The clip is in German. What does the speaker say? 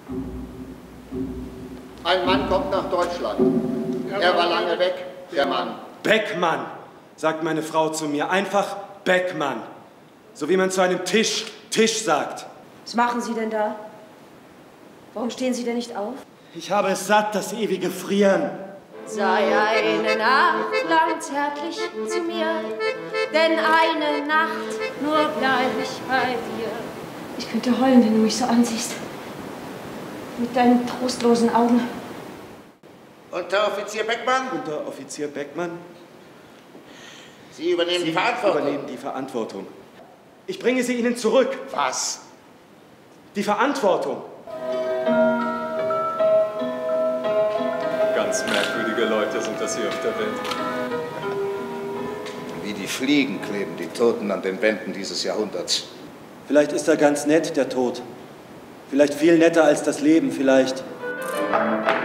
Ein Mann kommt nach Deutschland. Er war lange weg, der Mann. Beckmann, sagt meine Frau zu mir. Einfach Beckmann. So wie man zu einem Tisch sagt. Was machen Sie denn da? Warum stehen Sie denn nicht auf? Ich habe es satt, das ewige Frieren. Sei eine Nacht lang zärtlich zu mir, denn eine Nacht nur bleib ich bei dir. Ich könnte heulen, wenn du mich so ansiehst. Mit deinen trostlosen Augen. Unteroffizier Beckmann? Unteroffizier Beckmann? Sie übernehmen die Verantwortung. Sie übernehmen die Verantwortung. Ich bringe sie Ihnen zurück. Was? Die Verantwortung. Ganz merkwürdige Leute sind das hier auf der Welt. Wie die Fliegen kleben die Toten an den Wänden dieses Jahrhunderts. Vielleicht ist er ganz nett, der Tod. Vielleicht viel netter als das Leben, vielleicht.